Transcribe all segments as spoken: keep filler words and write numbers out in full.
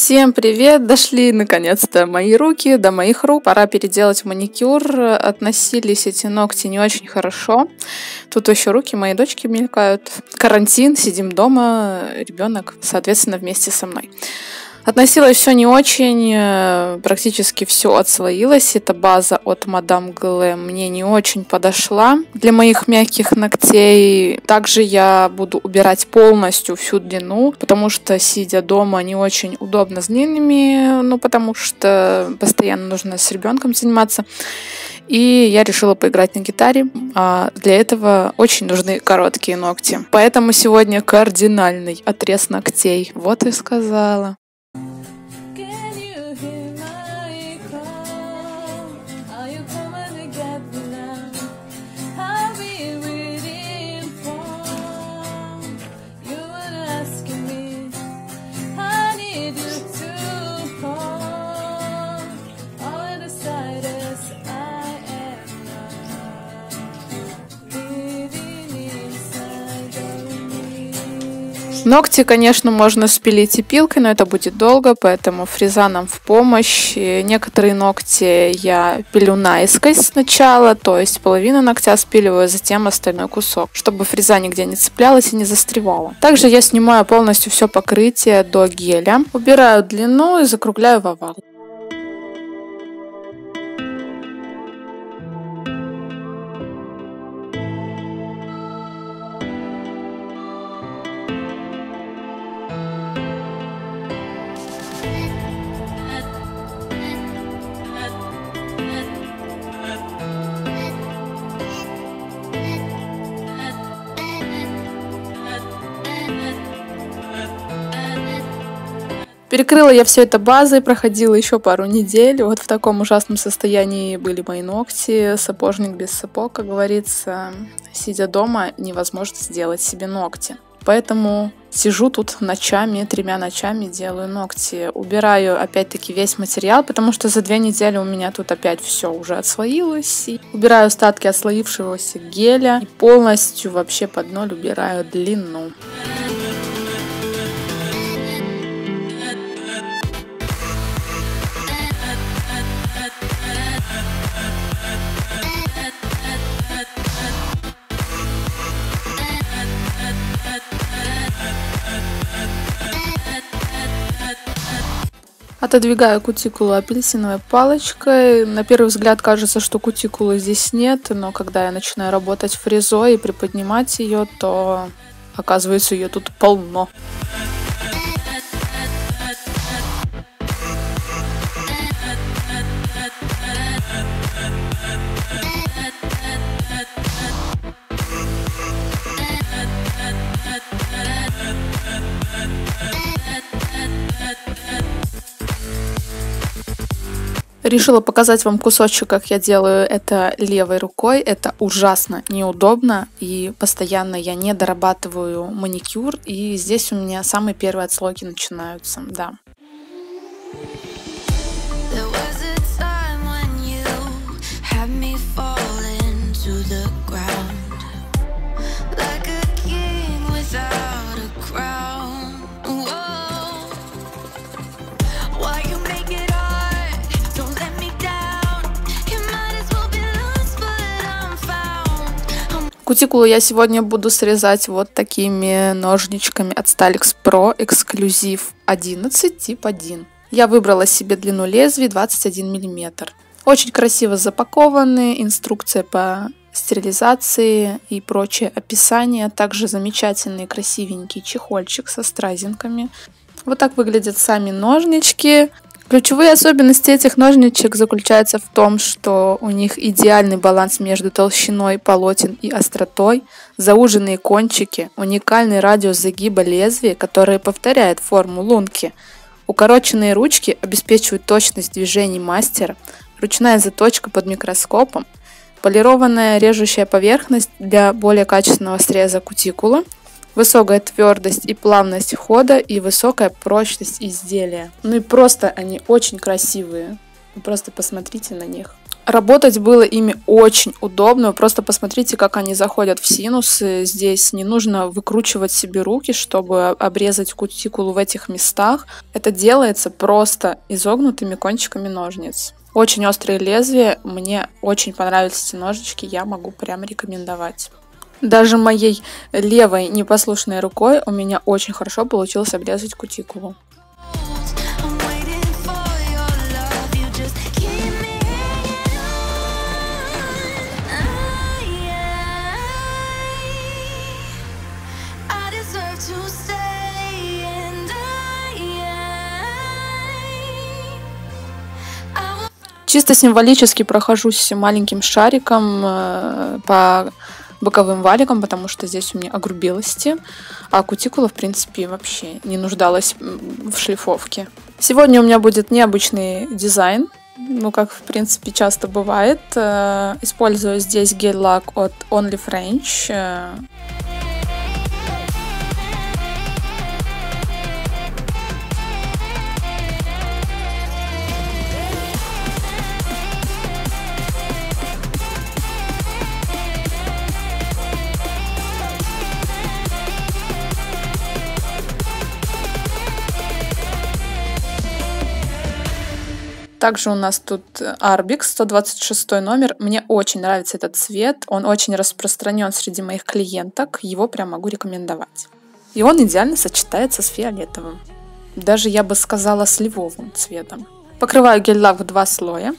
Всем привет! Дошли наконец-то мои руки до моих рук. Пора переделать маникюр. Относились эти ногти не очень хорошо. Тут еще руки моей дочки мелькают. Карантин, сидим дома, ребенок, соответственно, вместе со мной. Относилось все не очень, практически все отслоилось. Эта база от Мадам Глэм мне не очень подошла для моих мягких ногтей. Также я буду убирать полностью всю длину, потому что, сидя дома, не очень удобно с длинными, ну, потому что постоянно нужно с ребенком заниматься. И я решила поиграть на гитаре, а для этого очень нужны короткие ногти. Поэтому сегодня кардинальный отрез ногтей. Вот и сказала. Ногти, конечно, можно спилить и пилкой, но это будет долго, поэтому фреза нам в помощь. Некоторые ногти я пилю наискось сначала, то есть половину ногтя спиливаю, затем остальной кусок, чтобы фреза нигде не цеплялась и не застревала. Также я снимаю полностью все покрытие до геля, убираю длину и закругляю в овал. Перекрыла я все это базой, проходила еще пару недель. Вот в таком ужасном состоянии были мои ногти. Сапожник без сапог, как говорится. Сидя дома, невозможно сделать себе ногти. Поэтому сижу тут ночами, тремя ночами делаю ногти. Убираю опять-таки весь материал, потому что за две недели у меня тут опять все уже отслоилось. И убираю остатки отслоившегося геля. И полностью вообще под ноль убираю длину. Отодвигаю кутикулу апельсиновой палочкой. На первый взгляд кажется, что кутикулы здесь нет, но когда я начинаю работать фрезой и приподнимать ее, то оказывается, ее тут полно. Решила показать вам кусочек, как я делаю это левой рукой. Это ужасно неудобно, и постоянно я не дорабатываю маникюр, и здесь у меня самые первые отслойки начинаются, да. Кутикулу я сегодня буду срезать вот такими ножничками от Stylix Pro Exclusive одиннадцать тип один. Я выбрала себе длину лезвий двадцать один миллиметр. Очень красиво запакованы, инструкция по стерилизации и прочее описание. Также замечательный красивенький чехольчик со стразинками. Вот так выглядят сами ножнички. Ключевые особенности этих ножничек заключаются в том, что у них идеальный баланс между толщиной полотен и остротой, зауженные кончики, уникальный радиус загиба лезвия, который повторяет форму лунки. Укороченные ручки обеспечивают точность движений мастера, ручная заточка под микроскопом, полированная режущая поверхность для более качественного среза кутикулы, высокая твердость и плавность хода и высокая прочность изделия. Ну и просто они очень красивые. Вы просто посмотрите на них. Работать было ими очень удобно. Вы просто посмотрите, как они заходят в синусы. Здесь не нужно выкручивать себе руки, чтобы обрезать кутикулу в этих местах. Это делается просто изогнутыми кончиками ножниц. Очень острые лезвия. Мне очень понравились эти ножички. Я могу прям рекомендовать. Даже моей левой непослушной рукой у меня очень хорошо получилось обрезать кутикулу. Чисто символически прохожусь маленьким шариком э, по боковым валикам, потому что здесь у меня огрубелости, а кутикула, в принципе, вообще не нуждалась в шлифовке. Сегодня у меня будет необычный дизайн, ну, как, в принципе, часто бывает. Э, использую здесь гель-лак от Only French. Также у нас тут Arbix, сто двадцать шестой номер. Мне очень нравится этот цвет. Он очень распространен среди моих клиенток. Его прям могу рекомендовать. И он идеально сочетается с фиолетовым. Даже, я бы сказала, с лиловым цветом. Покрываю гель-лак в два слоя.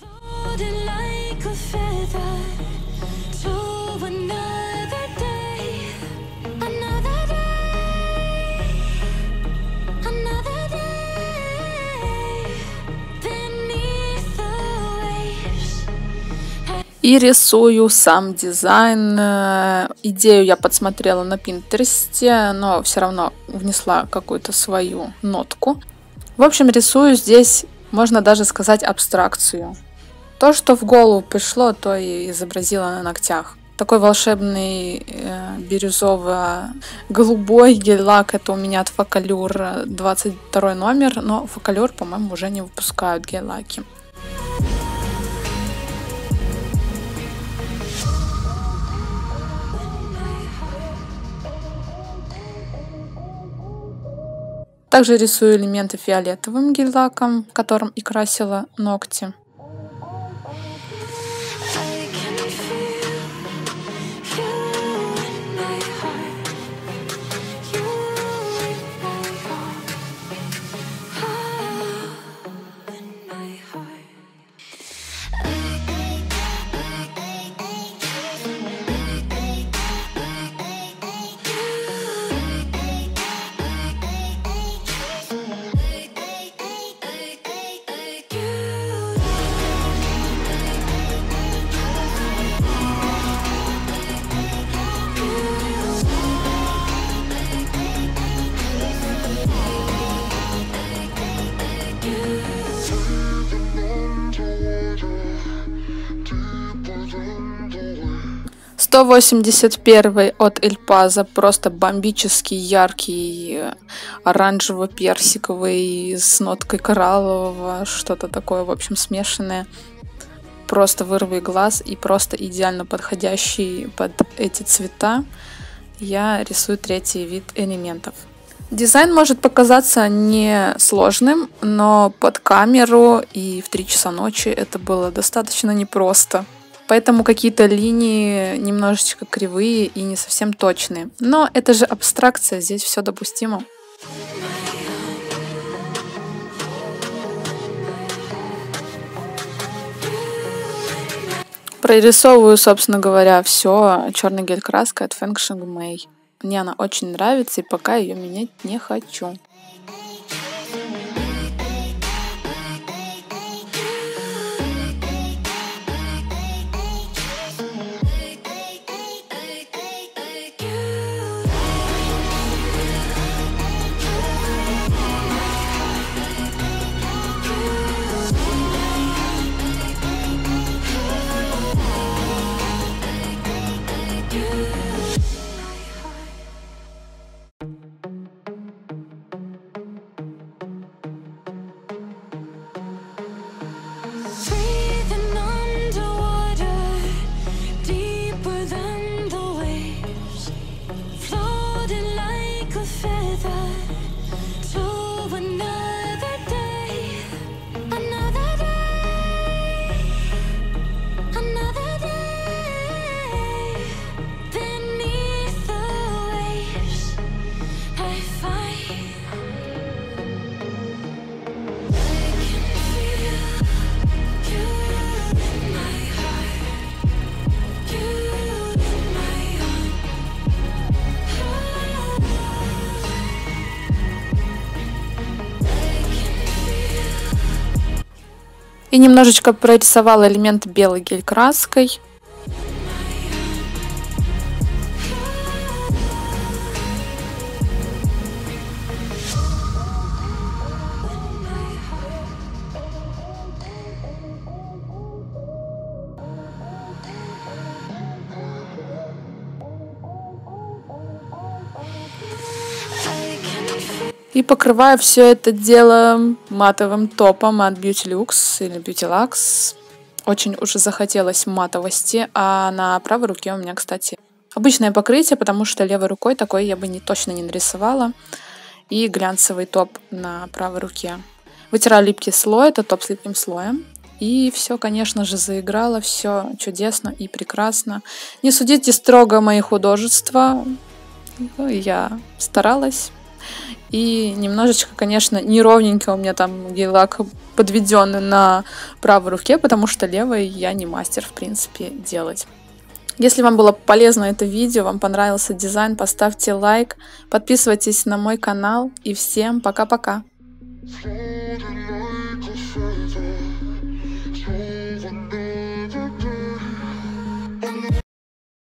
И рисую сам дизайн. Идею я подсмотрела на Пинтересте, но все равно внесла какую-то свою нотку. В общем, рисую здесь, можно даже сказать, абстракцию. То, что в голову пришло, то и изобразила на ногтях. Такой волшебный э, бирюзово-голубой гель-лак. Это у меня от Фокалюр двадцать второй номер, но Фокалюр, по-моему, уже не выпускают гель-лаки. Также рисую элементы фиолетовым гель-лаком, которым и красила ногти. сто восемьдесят первый от Эль Пазо, просто бомбический, яркий, оранжево-персиковый, с ноткой кораллового, что-то такое, в общем, смешанное. Просто вырви глаз и просто идеально подходящий под эти цвета. Я рисую третий вид элементов. Дизайн может показаться несложным, но под камеру и в три часа ночи это было достаточно непросто. Поэтому какие-то линии немножечко кривые и не совсем точные. Но это же абстракция, здесь все допустимо. Прорисовываю, собственно говоря, все черной гель-краской от Feng Sheng Mei. Мне она очень нравится, и пока ее менять не хочу. И немножечко прорисовала элемент белой гель-краской. И покрываю все это дело матовым топом от Beauty Luxe или Beauty Luxe. Очень уже захотелось матовости, а на правой руке у меня, кстати, обычное покрытие, потому что левой рукой такой я бы не, точно не нарисовала. И глянцевый топ на правой руке. Вытираю липкий слой, это топ с липким слоем. И все, конечно же, заиграло, все чудесно и прекрасно. Не судите строго мои художества, я старалась. И немножечко, конечно, неровненько у меня там гель-лак подведен на правой руке, потому что левой я не мастер, в принципе, делать. Если вам было полезно это видео, вам понравился дизайн, поставьте лайк, подписывайтесь на мой канал и всем пока-пока!